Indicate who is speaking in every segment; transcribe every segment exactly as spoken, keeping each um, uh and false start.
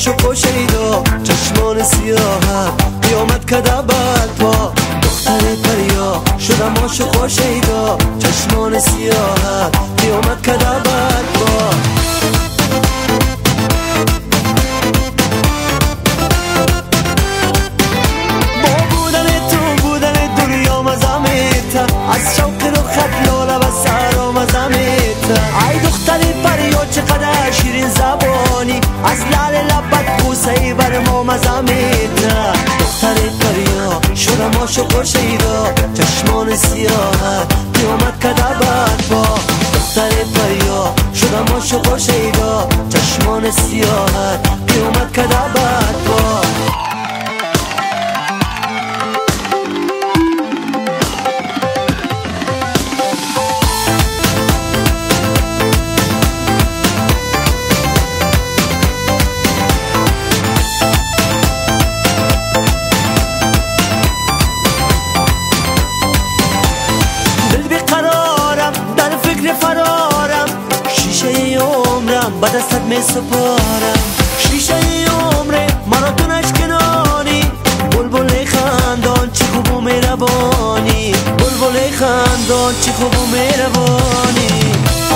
Speaker 1: عاشق و شیدا چشمان سیاهت قیامت کده بر پا دختر پریا شدم عاشق و شیدا چشمان سیاهت قیامت کده بر پا با بودن تو بودن دنیا مزه میته از شوق رخت لاله و سرا مزه میته ای دختر پریا چقدر شیرین زبانی از لعل لبت بوسه‌ای بر ما مزه میده دختر پریا شدم عاشق و شیدا چشمان سیاهت قیامت کده بر پا دختر پریا شدم عاشق و شیدا چشمان سیاهت قیامت کده بر پا فرارم شیشه عمرم به دستت می سپارم شیشه عمره مرا تو نشکنانی بلبل خندان چی خوب و مهربانی بلبل خندان چی خوب و مهربانی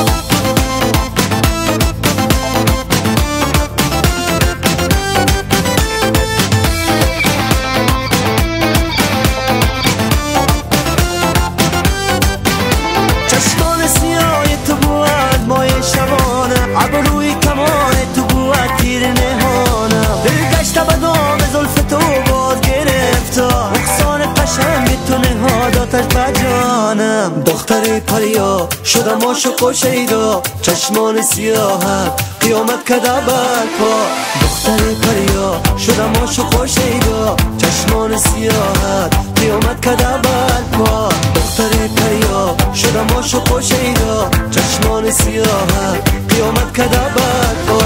Speaker 1: ابروی کمان تو بود تیر نهانم دل گشته به دام زلف تو باز گرفتا رخسان قشنگ تو نهاداتش به جانم دختر پریا شدم عاشق و شیدا چشمان سیاهت قیامت کده بر پا دختر پریا شدم عاشق و شیدا چشمان سیاهت قیامت کده بر پا دختر پریا شدم عاشق و شیدا چشمان سیاهت قیامت کده بر پا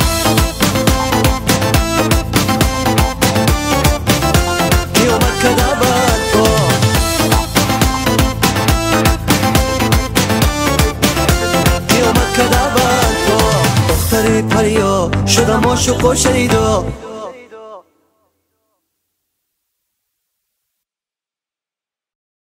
Speaker 1: قیامت کده بر پا قیامت کده بر پا دختر پریا شدم عاشق و شیدا